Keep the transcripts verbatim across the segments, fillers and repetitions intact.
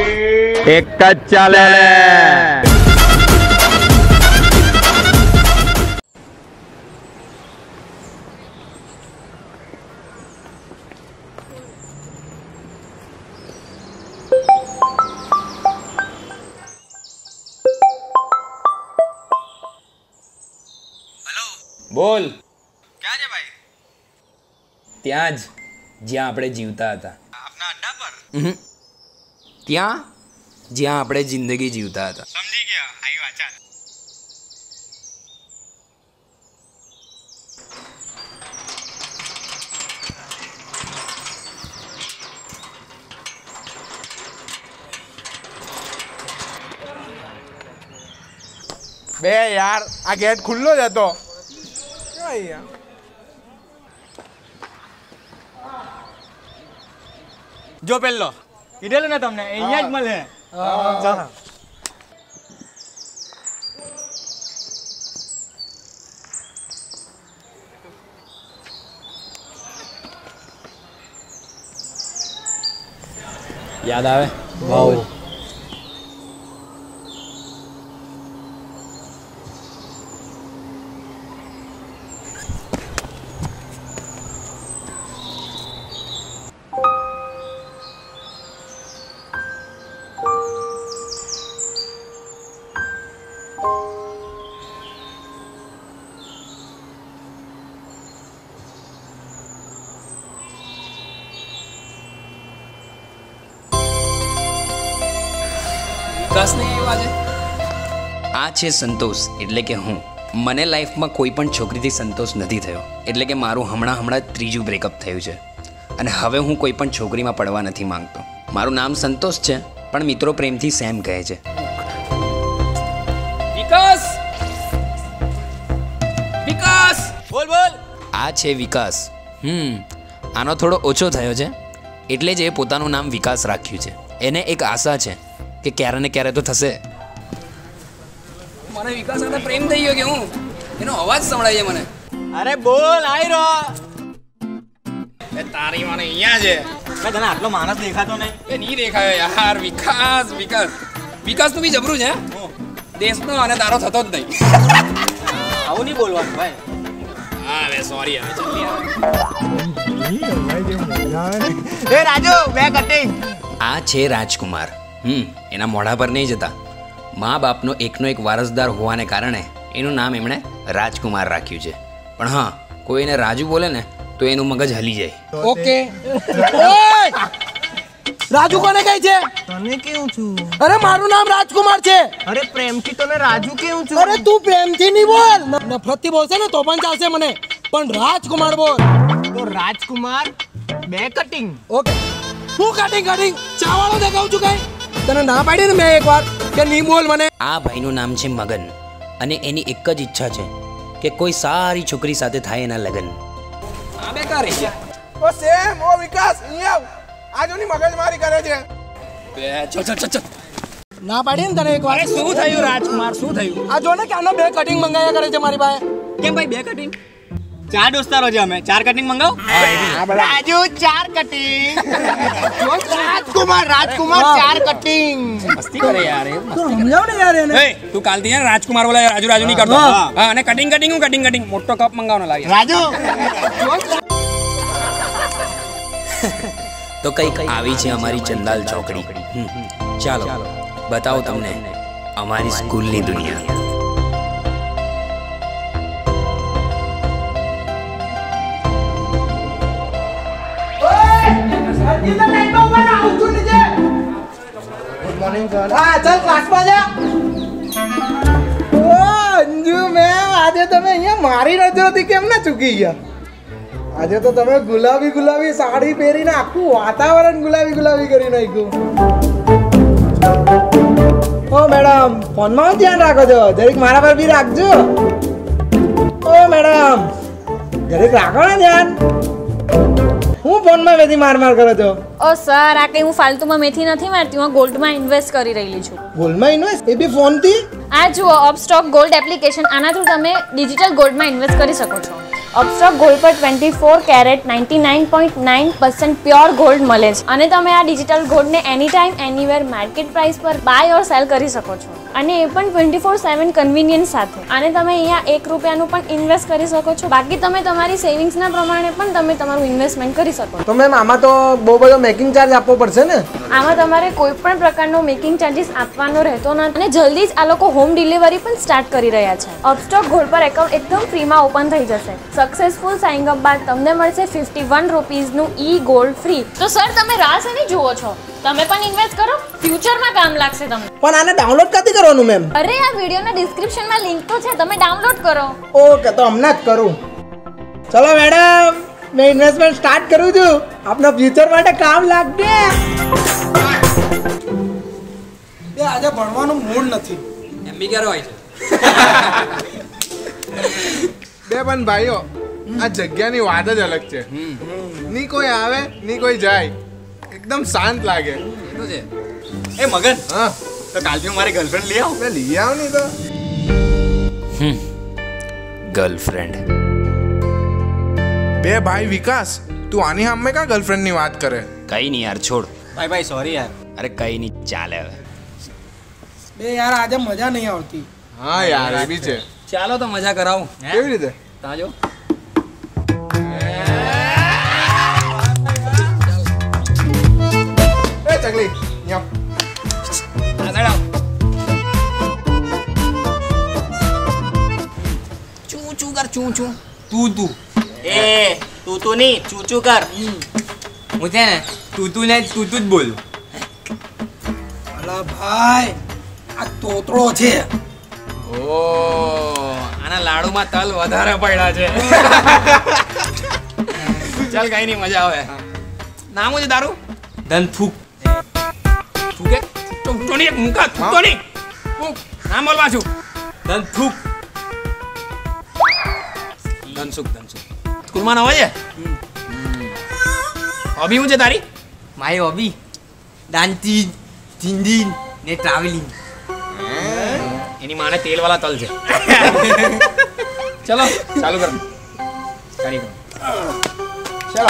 एक જ ચાલે બોલ ક્યાં છે ભાઈ? ત્યાં જ જ્યાં આપણે જીવતા હતા. આપના અડ્ડા પર? ત્યાં જ્યાં આપણે જિંદગી જીવતા હતા. સમજી ગયા. આવી વાત ચાલ. બે યાર આ ગેટ ખુલ્લો જ હતો. જો પેલો કીધેલું ને તમને અહીંયા જ મળે. ચાલો. યાદ આવે બહુ. આ છે સંતોષ એટલે કે હું. મને લાઈફમાં કોઈ પણ છોકરીથી સંતોષ નથી થયો એટલે કે મારું હમણાં હમણાં ત્રીજું બ્રેકઅપ થયું છે અને હવે હું કોઈ પણ છોકરીમાં પડવા નથી માંગતો. મારું નામ સંતોષ છે પણ મિત્રો પ્રેમથી સેમ કહે છે. વિકાસ વિકાસ બોલ બોલ. આ છે વિકાસ. હમ આનો થોડો ઓછો થયો છે એટલે જ એ પોતાનું નામ વિકાસ રાખ્યું છે. એને એક આશા છે કે ક્યારે ને ક્યારે તો થશે. મને વિકાસ સાથે પ્રેમ થઈ ગયો કે હું એનો અવાજ સંભળાય છે મને. અરે બોલ આઈ રો. એ તારી મને અહીંયા છે. મેં તને આટલો માણસ દેખાતો નહીં. એ નહીં દેખાયો યાર. વિકાસ વિકાસ વિકાસ તું બી જબરું છે. દેશનો અને તારો થતો જ નહીં. આવું નહીં બોલવાનું ભાઈ. હા હવે સોરી હવે જલ્દી એ રાજુ બે કટિંગ. આ છે રાજકુમાર. હમ એના મોઢા પર નહીં જતા. મા બાપનો એકનો એક વારસદાર હોવાને કારણે એનું નામ એમણે રાજકુમાર રાખ્યું છે. પણ હા કોઈ એને રાજુ બોલે ને તો એનું મગજ હલી જાય. ઓકે રાજુ કોને કહે છે? તને કેવું છું? અરે મારું નામ રાજકુમાર છે. અરે પ્રેમથી તને રાજુ કેવું છું? અરે તું પ્રેમથી નહીં બોલ, નફરતથી બોલશે ને તો પણ ચાલશે મને, પણ રાજકુમાર બોલ. તો રાજકુમાર બે કટિંગ. ઓકે હું કટિંગ કટિંગ ચાવાળો દેખાઉં છું કઈ? તને ના પાડી ને મેં એકવાર કે નહીં બોલ મને. આ ભાઈનું નામ છે મગન અને એની એક જ ઈચ્છા છે કે કોઈ સારી છોકરી સાથે થાય એના લગ્ન. આ બેકાર છે. ઓ સેમ ઓ વિકાસ અહીંયા આજોની મગજમારી કરે છે. બે ચલ ચલ ચલ ના પાડી ને તને એકવાર. શું થયું રાજકુમાર? શું થયું? આ જો ને કે આનો બે કટિંગ મંગાયા કરે છે મારી પાસે. કેમ ભાઈ બે કટિંગ? ચાર દોસ્તારો છે અમે, ચાર કટિંગ મંગાવ. રાજુ ચાર કટિંગ. રાજકુમાર રાજકુમાર ચાર કટિંગ. મસ્તી કરે યાર. એ તું સમજાવ ને યાર એને. એ તું કાલથી યાર રાજકુમાર બોલાય, રાજુ રાજુ નહીં કરતો. હા અને કટિંગ કટિંગ હું કટિંગ કટિંગ મોટો કપ મંગાવનો લાવી. રાજુ તો કઈ કઈ આવી છે અમારી ચંદાલ ચોકડી. ચાલો બતાવો તમને અમારી સ્કૂલની દુનિયા. આજે તમે અહીંયા મારી નજરોથી કેમ ના ચૂકી ગયા? આજે તો તમે ગુલાબી ગુલાબી સાડી પહેરીને આખું વાતાવરણ ગુલાબી ગુલાબી કરી નાખ્યું. ઓ મેડમ ફોનમાં ધ્યાન રાખો છો, જરીક મારા પર બી રાખજો. ઓ મેડમ જરીક રાખો ને ધ્યાન. હું ફોનમાં મેથી માર માર કરો છો? ઓ સર આ કઈ હું ફાલતુમાં મેથી નથી મારતી, હું ગોલ્ડમાં ઇન્વેસ્ટ કરી રહી છું. ગોલ્ડમાં ઇન્વેસ્ટ? એ બી ફોનથી? આ જુઓ અપસ્ટોક ગોલ્ડ એપ્લિકેશન, આના થ્રુ તમે ડિજિટલ ગોલ્ડમાં ઇન્વેસ્ટ કરી શકો છો. અપસ્ટોક ગોલ્ડ પર twenty four carat ninety nine point nine percent pure gold મળે છે અને તમે આ ડિજિટલ ગોલ્ડને any time anywhere market price પર બાય ઓર સેલ કરી શકો છો અને એ પણ ટ્વેન્ટી ફોર સેવન કન્વિનિયન્સ સાથે. અને તમે અહીંયા એક રૂપિયાનું પણ ઇન્વેસ્ટ કરી શકો છો. બાકી તમે તમારી સેવિંગ્સના પ્રમાણે પણ તમે તમારું ઇન્વેસ્ટમેન્ટ કરી શકો છો. તો મેમ આમાં તો બહુ બધો મેકિંગ ચાર્જ આપવો પડશે ને? આમાં તમારે કોઈ પણ પ્રકારનો મેકિંગ ચાર્જીસ આપવાનો રહેતો નથી અને જલ્દી જ આ લોકો હોમ ડિલિવરી પણ સ્ટાર્ટ કરી રહ્યા છે. અપસ્ટોક ગોલ્ડ પર એકાઉન્ટ એકદમ ફ્રીમાં ઓપન થઈ જશે. સક્સેસફુલ સાઇન અપ બાદ તમને મળશે ફિફ્ટી વન રૂપીઝનું ઈ ગોલ્ડ ફ્રી. તો સર તમે રાહ શેની જુઓ છો? તમે પણ ઇન્વેસ્ટ કરો, ફ્યુચરમાં કામ લાગશે તમને. પણ આને ડાઉનલોડ ક્યાંથી કરવાનું મેમ? અરે આ વિડીયોના ડિસ્ક્રિપ્શનમાં લિંક તો છે, તમે ડાઉનલોડ કરો. ઓકે, તો હમણાં જ કરું. ચલો મેડમ, મેં ઇન્વેસ્ટમેન્ટ સ્ટાર્ટ કરું છું. આપના ફ્યુચર માટે કામ લાગશે. એ આજે ભણવાનું મૂડ નથી. એમ બી ક્યારે હોય છે? બે પણ ભાઈઓ, આ જગ્યાની વાત જ અલગ છે. ની કોઈ આવે ની કોઈ જાય, એકદમ શાંત લાગે. શું છે? એ મગન, હા, તો કાલથી હું મારી ગર્લફ્રેન્ડ લઈ આવું. બે લઈ આવ નહીં તો. ગર્લફ્રેન્ડ બે ભાઈ વિકાસ, તું આની સામે કા ગર્લફ્રેન્ડ ની વાત કરે? કઈ નહીં યાર, છોડ. ભાઈ ભાઈ સોરી યાર. અરે કઈ નહીં, ચાલે હવે. બે યાર આજે મજા નહીં આવતી. હા યાર, એ બી છે. ચાલો તો મજા કરાવું. કેવી રીતે? તાજો એ ચકલી, ન્યો. આગળ આવ. ચૂ ચૂ કર, ચૂ ચૂ. તું તું એ તું તું નહીં ચૂચું કર. હું છે ને તું તું ને તું તું જ બોલું. અલા ભાઈ, આ તોતરો છે. ઓ, આના લાડુમાં તલ વધારે પડ્યા છે. ચાલ કઈ નહીં, મજા આવે. નામ શું છે તારું? ધનફૂક. થૂકે તો નહીં, એક મુકા તો નહીં. નામ બોલ પાછું. ધનફૂક. ધનસુખ ધનસુખ. સ્કૂલમાં ન હોય છે? હોબી શું છે તારી? મારી હોબી દાંતી જિંદગી ને ટ્રાવેલિંગ. એની માને તેલ વાળા તલ છે. ચલો ચાલુ કરો. કરી દો. ચાલો.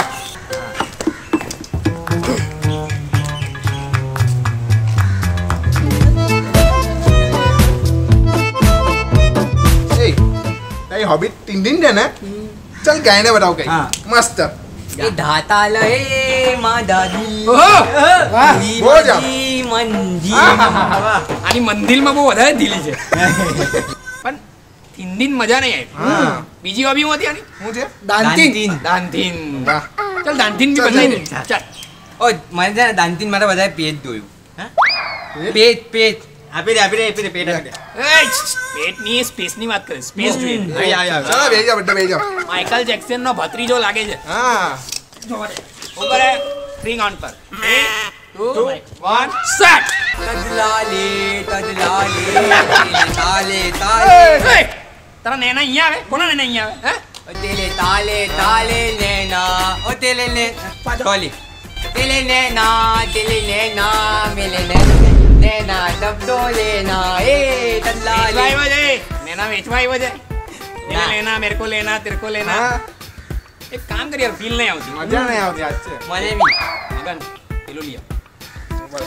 એ તારી હોબી ટિંડિન છે ને? ચાલ ગાયને બતાવ કઈ. મસ્ત. એ ધાતા લે માં દાદી વાહ, બહુ જ આમ. મંજી. આની મંદિરમાં બહુ વધારે દિલી છે. પણ હિન્દી મજા નહીં આવી. હા. બીજી હોબી શું હતી આની? શું છે? દાંતી. દાંતીન. વાહ. ચાલ દાંતીન બી ચાલ, બદલાઈ દે. ચાલ. ચાલ. ઓ મને છે ને દાંતીન માટે વધારે પેટ જોયું. પેટ પેટ આપી દે આપી દે આપી દે પેટ આપી દે. એ પેટની સ્પેસની વાત કરે. સ્પેસ જોઈએ. ચાલો બેસી જાઓ, બધા બેસી જાઓ. માઇકલ જેક્સન નો ભત્રીજો લાગે છે. હા. ઉપર થ્રી કાઉન્ટ પર. Three two one start. તજલાલે તજલાલે તાલે તાલે એ તારા નેના અહીંયા આવે? કોના નેના અહીંયા આવે? હે? ઓ તેલે તાલે તાલે લેના ઓ તેલે લે ટોલી તેલે લેના તેલે લેના મેલે લે લેના ડબડો લેના એ વેચવા તજલાલે આવ્યો છે. નેના વેચવા આવ્યો છે. એને ના. લેના મેરે કો લેના તેરે કો લેના. હા. એક કામ કરી યાર, ફીલ નહીં આવતી. મજા નહીં આવતી આજ છે. મને બી મગન પેલું લઈ આવ.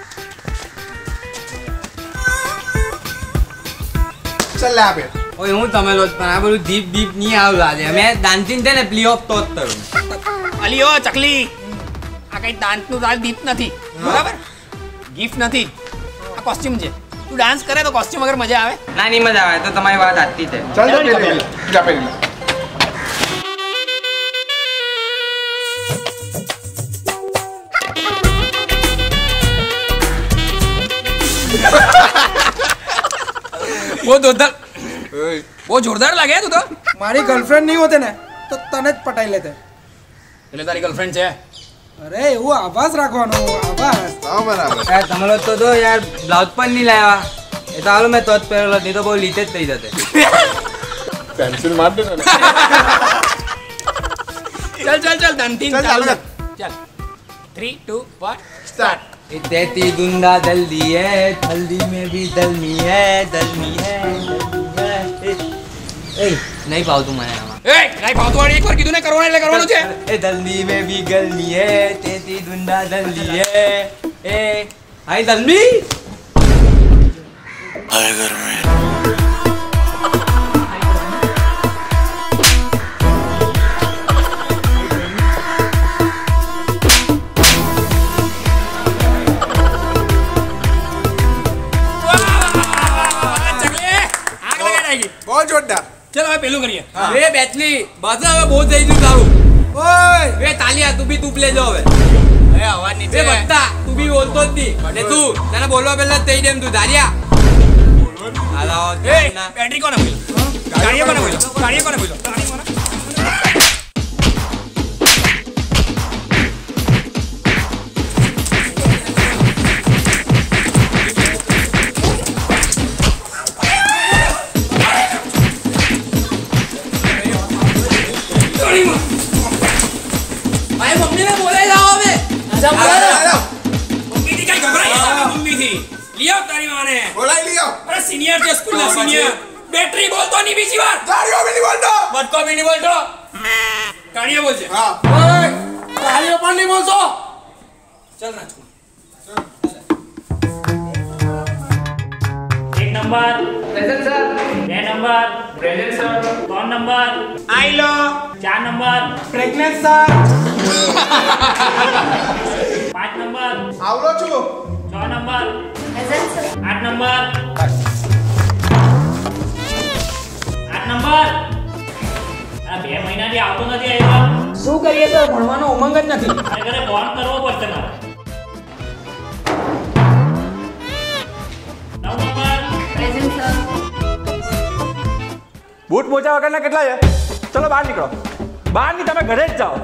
ચાલ લે આપે. ઓય હું તમે લો પણ આ બધું દીપ દીપ નહીં આવું લાગે અમે દાંતીન છે ને પ્લે ઓફ તો જ તરું અલી ઓ ચકલી, આ કઈ દાંતનું દાલ દીપ નથી, બરાબર? ગિફ્ટ નથી, આ કોસ્ટ્યુમ છે. તું ડાન્સ કરે તો કોસ્ટ્યુમ વગર મજા આવે? ના નહીં મજા આવે તો તમારી વાત સાચી છે. ચાલ ચાલ, જા ચાલ. પેલી જા પેલી. બહુ જોરદાર, ઓય. બહુ જોરદાર લાગે તું તો. મારી ગર્લફ્રેન્ડ નહીં હોતે ને તો તને જ પટાઈ લેતે. એટલે તારી ગર્લફ્રેન્ડ છે? અરે એવું આભાસ રાખવાનો, આભાસ. હા, બરાબર. યાર તમે લોકો તો જો યાર બ્લાઉઝ પણ નહીં લાવ્યા એ તો હાલો મેં તો જ પહેરેલો નહીં તો બહુ લીટે જ થઈ જતે. પેન્સિલ માર દે ને. ચાલ ચાલ ચાલ દાંતીન ચાલ, ચાલુ કર. ચાલ. Three two one start. तेती दुंदा दल्दी है हल्दी में भी दलनी है दलनी है दलनी है ए, ए नहीं पाऊ તું મને આમાં એ નહીં ફાવતું વાળી એકવાર કીધું ને કરવાનું એટલે કરવાનું છે. ए दलनी में भी गलनी है तेरी दुंडा दलनी है ए हाय दलनी आए घर में બહુ જોરદાર. ચલો હવે પેલું કરીએ. ए बैटली बस હવે બહુ થઈ ગયું તારું ઓય એ તાલિયા તું બી તું લેજો હવે એ અવાજ નીચે એ બત્તા તું બી બોલતો જ નહીં ને તું તને બોલવા પહેલા જ કહી દેમ તું ધારિયા હાલો એ બેટરી કોને બોલ્યો ગાડીએ કોને બોલ્યો ગાડીએ કોને બોલ્યો ગાડી કોને ભાઈ મમ્મીને બોલાઈ લાવો હવે મમ્મી થી કઈ ગભરાય મમ્મી થી લિયો તારી માને બોલાઈ લ્યો. અરે સિનિયર છે સ્કૂલ ના સિનિયર બેટરી બોલતો નહીં બીજી વાર ગાડીઓ બી નહીં બોલતો. બટકો બી નહીં બોલતો ગાડીએ બોલજે હા. ઓય તાલિયો પણ નહીં બોલશો ચલ રાજકુમાર एक नंबर પ્રેઝન્ટ સર બે નંબર પ્રેઝન્ટ સર ત્રણ નંબર આઈ લો ચાર નંબર પ્રેગ્નેન્ટ સર પાંચ નંબર આવડો છું. છ નંબર આઠ નંબર આઠ નંબર આ બે મહિનાથી આવતો નથી આવ્યો શું કરીએ સર ભણવાનો ઉમંગ જ નથી. મારે ઘરે ફોન કરવો પડશે મારે નવ નંબર બૂટ મોજા વગરના કેટલા છે? ચલો બહાર નીકળો. બહાર ની તમે ઘરે જ જાઓ.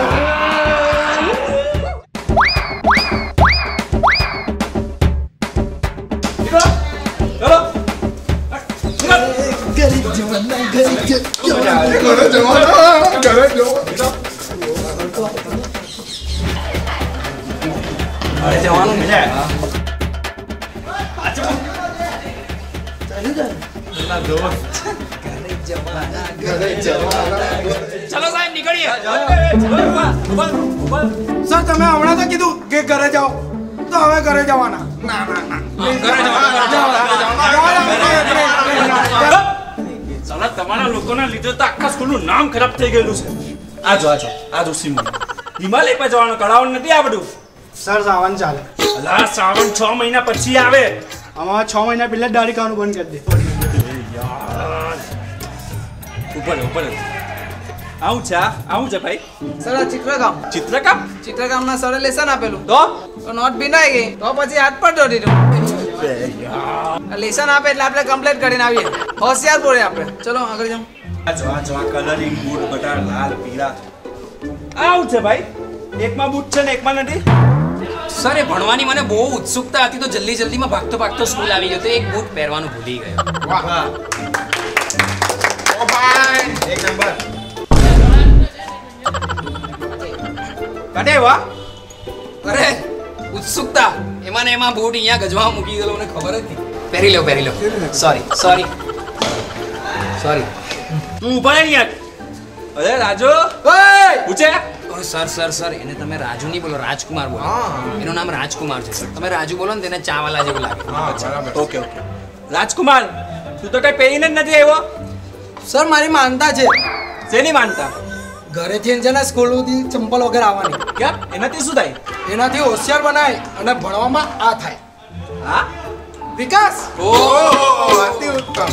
નીકળો. ચલો. ઘરે જવાનું. ઘરે જવાનું. મજા આવે. ચલો સાહેબ નીકળીએ સર તમે હમણાં તો કીધું કે ઘરે જાઓ તો હવે ઘરે જવાના. ના ના ના. સાલા તમારા લોકોના લીધે તો આખા સ્કૂલનું નામ ખરાબ થઈ ગયેલું છે. આ જો આ જો આ જો સીમો હિમાલય પર જવાનું કળાવ નથી આ બધું. સર સાવન ચાલે. અલા શ્રાવણ છ મહિના પછી આવે. આમાં છ મહિના પહેલા દાઢી ખાવાનું બંધ કરી દે. ઉપર ઉપર આવું છે આ? આવું છે ભાઈ સર આ ચિત્રકામ ચિત્રકામ ચિત્રકામના સરે લેસન આપેલું તો તો નોટ ભીનાઈ ગઈ તો પછી હાથ પર દોડી દઉં લેસન આપે એટલે આપણે કમ્પ્લીટ કરીને આવીએ હોશિયાર બોલે આપણે ચલો આગળ જાઓ આ જો આ જો આ કલરિંગ બૂટ બધા લાલ પીળા આવું છે ભાઈ. એકમાં બૂટ છે ને એકમાં નથી. સર એ ભણવાની મને બહુ ઉત્સુકતા હતી તો જલ્દી જલ્દીમાં ભાગતો ભાગતો સ્કૂલ આવી ગયો તો એક બૂટ પહેરવાનું ભૂલી ગયો. વાહ. ઓ ભાઈ. એક નંબર. કટે વાહ અરે ઉત્સુકતા એમાં ને એમાં બૂટ અહીંયા ગજવા મૂકી ગયેલો મને ખબર જ નહીં. પહેરી લો પહેરી લો સોરી સોરી સોરી તું ઉભા રહે યાર. અરે રાજુ પૂછે ઓય સર સર સર એને તમે રાજુ નહીં બોલો રાજકુમાર બોલો એનું નામ રાજકુમાર છે સર તમે રાજુ બોલો ને તેને ચાવાલા જેવું લાગે. ઓકે ઓકે રાજકુમાર તું તો કઈ પહેરીને જ નથી આવ્યો. સર મારી માનતા છે શેની માનતા? ઘરેથી છે ને સ્કૂલ સુધી ચંપલ વગર આવવાની. કેમ એનાથી શું થાય? એનાથી હોશિયાર બનાય અને ભણવામાં આ થાય હા વિકાસ. ઓહો અતિ ઉત્તમ.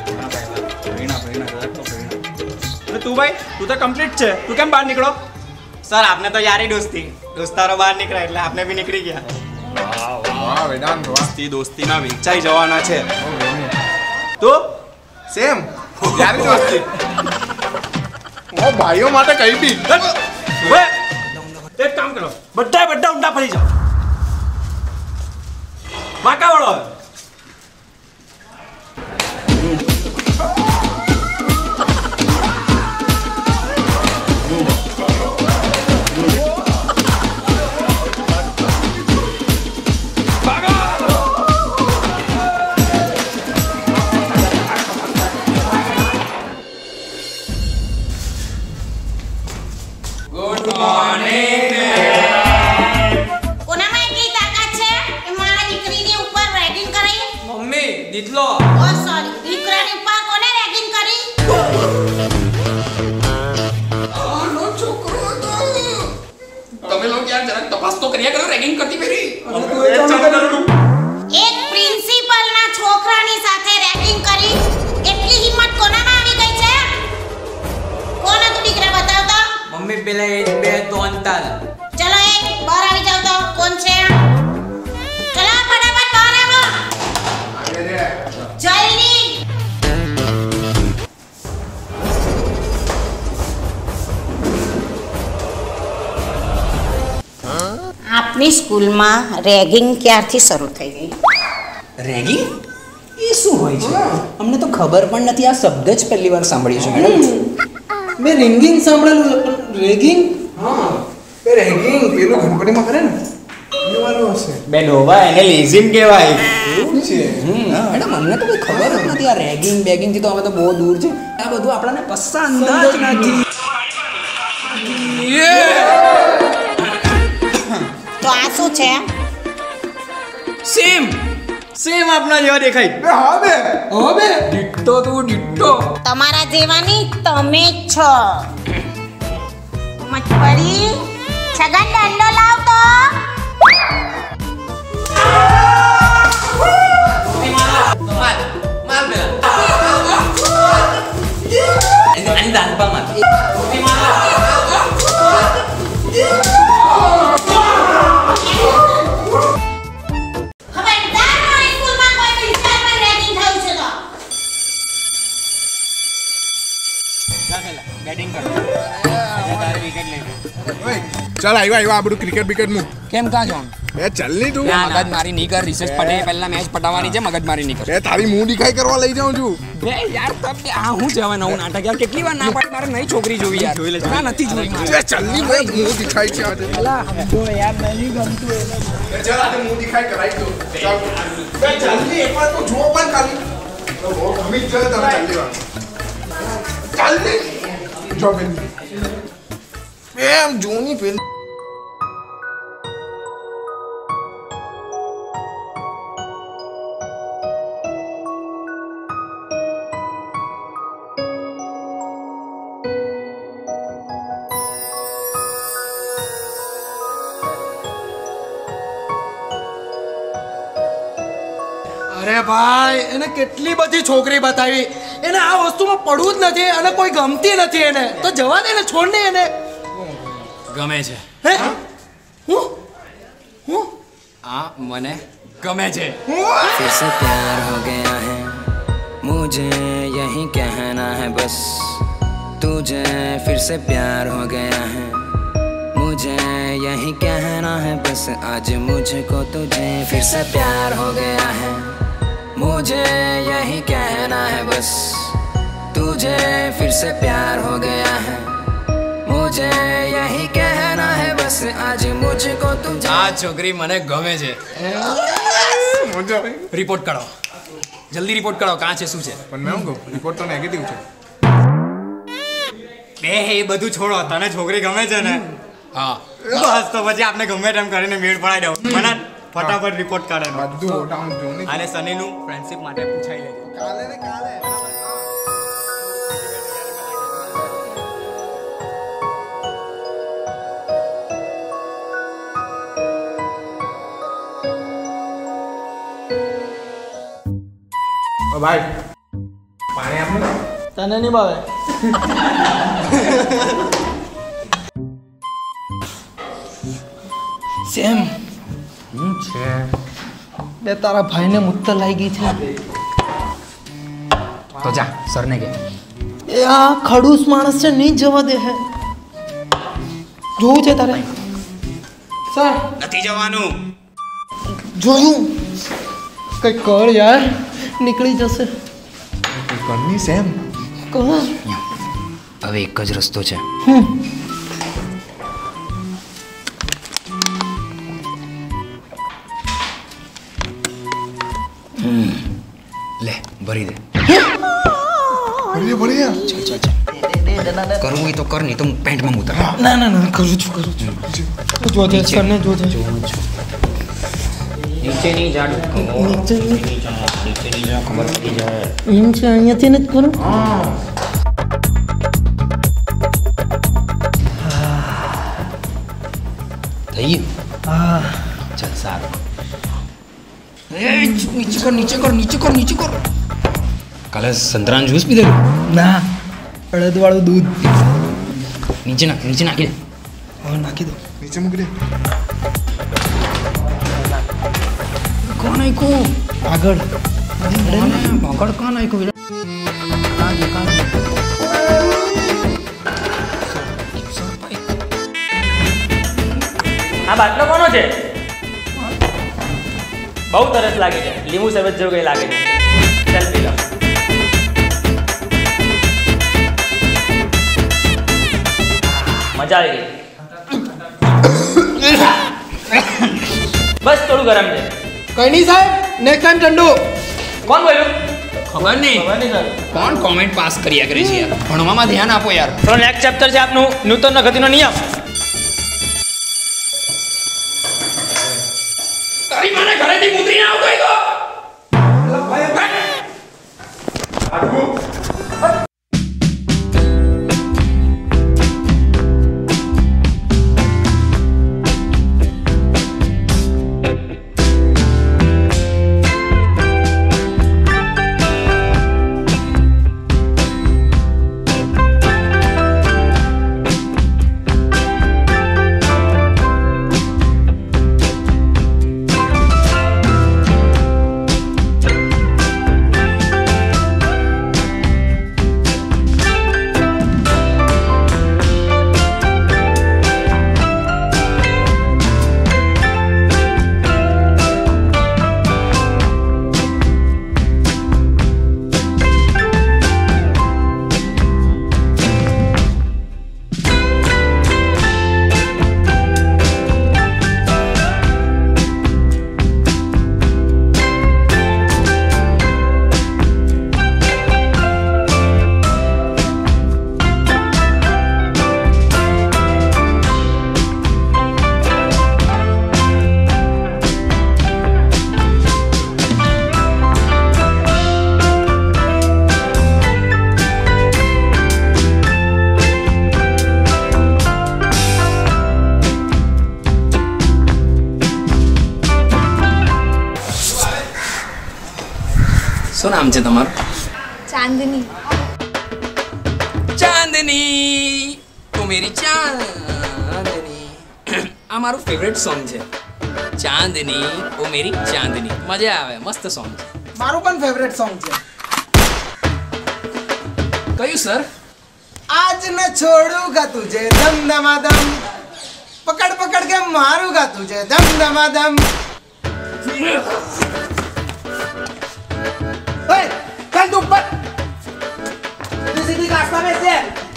અને તું ભાઈ તું તો કમ્પ્લીટ છે તું કેમ બહાર નીકળો? સર આપને તો યારી દોસ્તી દોસ્તારો બહાર નીકળ્યા એટલે આપને બી નીકળી ગયા વાહ વેદાંત વાહ. દોસ્તી દોસ્તીમાં વેચાઈ જવાના છે. તો સેમ. યારી દોસ્તી. ઓ ભાઈઓ માટે કઈ બી. હવે એક કામ કરો બધા બધા ઊંડા ફરી જાઓ. વાંકા વળો હવે. દીધલો ઓ સોરી દીકરાની ઉપર કોને રેગિંગ કરી આનો છોકરો હતો. તમે લોકો યાર જરાક તપાસ તો કર્યા કરો રેગિંગ કરતી ફેરી. એક પ્રિન્સિપલના છોકરાની સાથે રેગિંગ કરી એટલી હિંમત કોનામાં આવી ગઈ છે કોણ હતું દીકરા બતાવ તો મમ્મી પેલા એક બે ત્રણ તાલ ચલો એ બહાર આવી જાવ તો કોણ છે ચલો ફટાફટ બહાર આવો જલ્દી આપની સ્કૂલમાં રેગિંગ ક્યારથી શરૂ થઈ ગઈ રેગિંગ એ શું હોય છે? અમને તો ખબર પણ નથી. આ શબ્દ જ પહેલી વાર સાંભળ્યો છે મેડમ. મેં રિંગિંગ સાંભળેલું છે પણ રેગિંગ હા બે રેગિંગ પેલું ગણપતિમાં કરે ને એ વાળું હશે બે ડોબા એને લેઝિમ કહેવાય એવું છે મેડમ અમને તો કોઈ ખબર જ નથી. આ રેગિંગ બેગિંગ થી તો અમે તો બહુ દૂર છે. આ બધું આપણને પસંદ જ નથી. તો આ શું છે સેમ સેમ આપના જેવા દેખાય બે હા બે હા બે ડિટ્ટો તું ડિટ્ટો તમારા જેવાની તમે જ છો મચપડી છગન દંડો લાવ તો માલ માલ પેલા અને દાનપા માલ ખબરદાર મારી સ્કૂલમાં કોઈ ટીચર પર રેગિંગ થયું છે તો બેટિંગ કર તારે વિકેટ લઈ ઓય ચાલ આવ્યો આવ્યો આ બધું ક્રિકેટ બિકેટ મૂક કેમ કાં જાઉં? બે ચાલ ની તું મગજ મારી નહીં કર. રિસેસ પટે પહેલા મેચ પટાવવાની છે. મગજ મારી નહીં કર. બે તારી મું દેખાઈ કરવા લઈ જાઉં છું બે યાર તમે આ હું જવા નવું નાટક યાર કેટલી વાર ના પાડી મારે નહીં છોકરી જોવી યાર જોઈ લે ના નથી જોવી મારે. બે ચાલ ની બે મું દેખાઈ છે આજે જો યાર નહીં ગમતું એને ચાલ આજે મું દેખાઈ કરાઈ દો ચાલ બે ચાલ ની એકવાર તો જો પણ ખાલી તો બહુ ગમી જ જાય તમે ચાલ ની ચાલ ની જો બેન બે આમ જોની પેલ અરે ભાઈ એને કેટલી બધી છોકરી બતાવી એને આ વસ્તુમાં પડવું જ નથી અને કોઈ ગમતી નથી એને તો જવા દે ને છોડ ને એને ગમે છે હે હું હું આ મને ગમે છે फिर से प्यार हो गया है मुझे यही कहना है बस तुझे फिर से प्यार हो गया है मुझे यही कहना है बस आज मुझको तुझे फिर से प्यार हो गया है मुझे यही कहना है बस तुझे फिर से प्यार हो गया है मुझे यही कहना है बस आज मुझको तुझे આ છોકરી મને ગમે છે મજા આવી રિપોર્ટ કરાવો જલ્દી રિપોર્ટ કરાવો કાં છે શું છે પણ મેં હું કહું રિપોર્ટ તો નેગેટિવ છે બે એ બધું છોડો તને છોકરી ગમે છે ને હા બસ તો પછી આપણે ગમે તેમ કરીને મેળ પડાવી દઉં મને ફટાફટ રિપોર્ટ કાઢે બધું ઓટાઉન જોની અને સનીનું ફ્રેન્ડશિપ માટે પૂછાઈ લેજો કાલે ને કાલે ઓ ભાઈ પાણી આપને તને નહીં ભાવે સેમ હું છે બે તારા ભાઈને મુત્તર લાગી છે તો જા સરને કે એ આ ખડૂસ માણસ છે નહીં જવા દે હે જોવું છે તારે સર નથી જવાનું જોયું કઈ કર યાર નીકળી જશે કરની સેમ કર હવે એક જ રસ્તો છે લે ભરી દે ભરીએ ભરીએ ચાલ ચાલ ચાલ કરવું હોય તો કર નહીં તો હું પેન્ટમાં ઉતર ના ના ના કરું છું કરું છું જોજે સરને જોજે નીચે નહીં જા ડૂબકો નીચે નીચે જા નીચે નહીં જા ખબર પડી જાય એમ છે અહીંયાથી નથી કરું હા થઈ ગયું હા ચાલ સારું એ નીચે કર નીચે કર નીચે કર નીચે કર કાલે સંતરાનું જ્યુસ પીધેલું ના અડદવાળું દૂધ નીચે નાખ નીચે નાખી દે હા નાખી દો નીચે મૂકી દે કોણ નાખ્યું આગળ આગળ કોણ નાખ્યું કાં છે કાં આ બાટલો કોનો છે? બહુ તરસ લાગે છે. લીંબુ શરબત જેવું કઈ લાગે છે. ચાલ પી લો. મજા આવી ગઈ. બસ થોડું ગરમ છે. કઈ નહીં સાહેબ નેક્સ્ટ ટાઈમ ઠંડુ કોણ બોલ્યું? ખબર નહીં કોણ કોમેન્ટ પાસ કર્યા કરે છે યાર ભણવામાં ધ્યાન આપો યાર તો નેક્સ્ટ ચેપ્ટર છે આપનું ન્યૂટનનો ગતિનો નિયમ. તારી મને ઘરેથી કૂતરીને આવતો હોય તો શું નામ છે તમારું? ચાંદની. ચાંદની ઓ મેરી ચાંદની આ મારું ફેવરેટ સોંગ છે. ચાંદની ઓ મેરી ચાંદની મજા આવે મસ્ત સોંગ છે. મારું પણ ફેવરેટ સોંગ છે. કયું સર? आज न छोड़ूंगा तुझे दम दमादम पकड़ पकड़ के मारूंगा तुझे दम दमादम ओए चल तू ऊपर सीधी रास्ता में से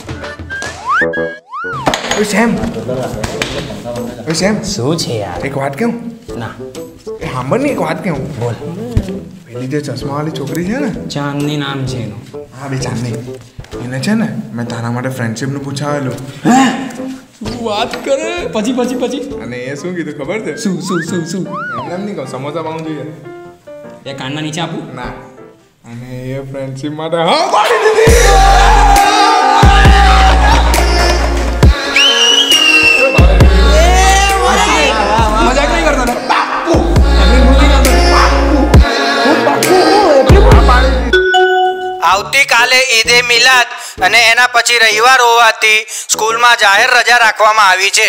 ઓય સેમ ઓય સેમ શું છે યાર? એક વાત કેમ ના એ સાંભળ ને એક વાત કેમ બોલ. પેલી જે ચશ્માવાળી છોકરી છે ને ચાંદની નામ છે એનું. હા બે ચાંદની એને છે ને મેં તારા માટે ફ્રેન્ડશિપનું પૂછાવેલું વાત કરે પછી પછી પછી અને એ શું કીધું ખબર છે શું શું શું શું એમને એમ નહીં કહું સમોસા પાઉં જોઈએ એ કાનના નીચે આપું? ના અને એ ફ્રેન્ડશિપ માટે હા પાડી દીધી મજાક નહીં કરતો ને? આવતીકાલે ઈદે મિલાદ અને એના પછી રવિવાર હોવાથી સ્કૂલમાં જાહેર રજા રાખવામાં આવી છે.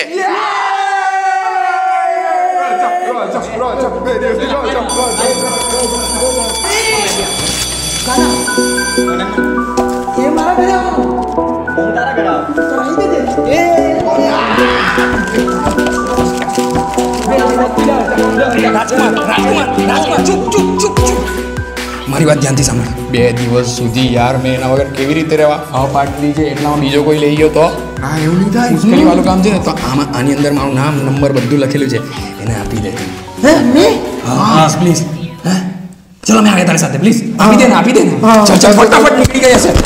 મારી વાત ધ્યાનથી સાંભળ. બે દિવસ સુધી યાર મેં એના વગર કેવી રીતે રહેવા? આ પાટલી છે એટલામાં બીજો કોઈ લઈ ગયો તો ના એવું નહીં થાય મુશ્કેલી વાળું કામ છે ને તો આમાં આની અંદર મારું નામ નંબર બધું લખેલું છે એને આપી દે. હા પ્લીઝ હા ચલો મેં આવ્યા તારી સાથે પ્લીઝ આપી દે ને આપી દે ને ચાલ ચાલ ફટાફટ નીકળી ગયા છે.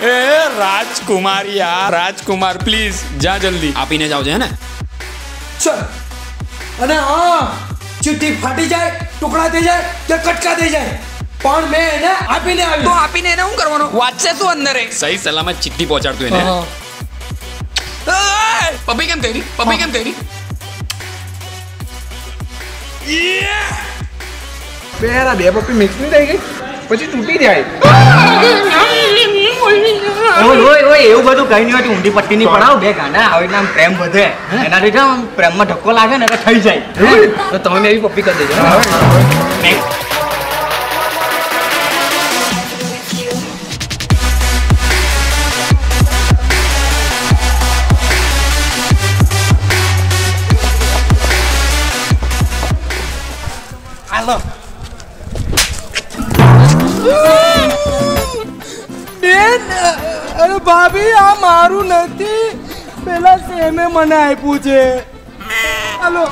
એ રાજકુમાર યાર, રાજકુમાર પ્લીઝ જા જલ્દી, આપીને જાવ છે ને. સર અને હા, ચિઠ્ઠી ફાટી જાય, ટુકડા થઈ જાય કે કટકા થઈ જાય, પણ મેં એને આપીને આવ્યું. તો આપીને એને શું કરવાનું? વાંચશે શું અંદર? સહી સલામત ચિઠ્ઠી પહોંચાડતું એને. પપ્પી કેમ કરી? પપ્પી કેમ કરી? પેલા બે પપ્પી મિક્સ નહીં થઈ ગઈ પછી તૂટી જાય. ઓય ઓય ઓય એવું બધું કઈ નહીં હોય, ઊંધી પટ્ટી ની પડાવ, બે ગાંડા આવે એટલે આમ પ્રેમ વધે, એનાથી આમ પ્રેમમાં ધક્કો લાગે ને એટલે થઈ જાય. તો તમે એવી પપ્પી કરી દેજો. હાલો અરે ભાભી, આ મારું નથી, પેલા સેમે મને આપ્યું છે. હાલો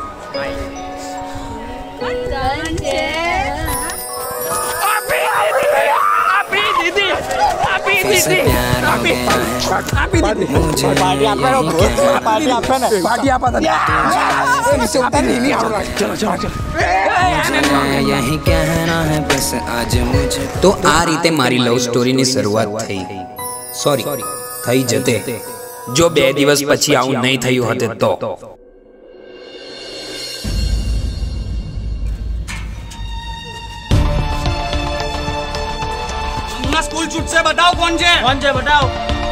તો આ રીતે મારી લવ સ્ટોરીની શરૂઆત થઈ. સોરી, થઈ જતે જો બે દિવસ પછી આવું નહીં થયું હોતે તો. સ્કૂલ છૂટશે, બતાવો કોણ છે? કોણ છે બતાવો.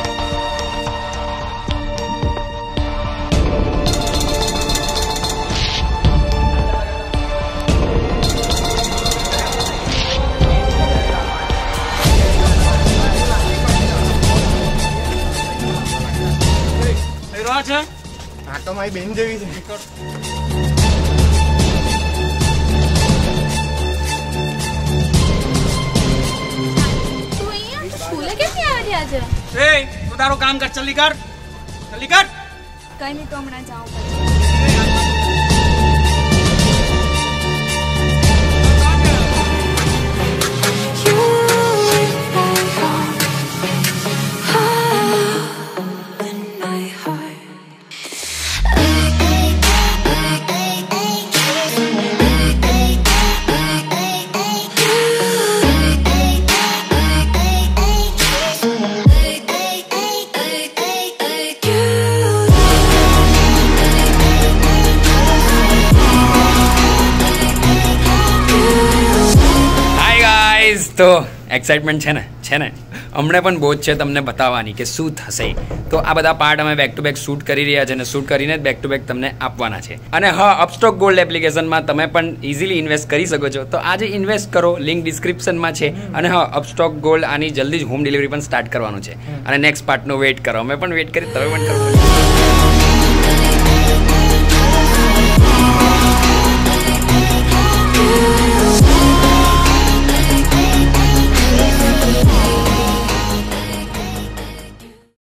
છે આ તો મારી બેન જેવી છે. સ્કૂલે કેમ નહીં આવી આજે? એ તું તારું કામ કર, જલ્દી કર, જલ્દી કર. કઈ નહીં, તો હમણાં જાઉં. તો એક્સાઇટમેન્ટ છે ને, છે ને હમણાં પણ બહુ જ છે તમને બતાવવાની કે શું થશે. તો આ બધા પાર્ટ અમે બેક ટુ બેક શૂટ કરી રહ્યા છે અને શૂટ કરીને જ બેક ટુ બેક તમને આપવાના છે. અને હા, અપસ્ટોક ગોલ્ડ એપ્લિકેશનમાં તમે પણ ઇઝીલી ઇન્વેસ્ટ કરી શકો છો. તો આજે ઇન્વેસ્ટ કરો, લિંક ડિસ્ક્રિપ્શનમાં છે. અને હા, અપસ્ટોક ગોલ્ડ આની જલ્દી જ હોમ ડિલિવરી પણ સ્ટાર્ટ કરવાનું છે. અને નેક્સ્ટ પાર્ટનો વેઇટ કરો, અમે પણ વેઇટ કરી, તમે પણ કરો.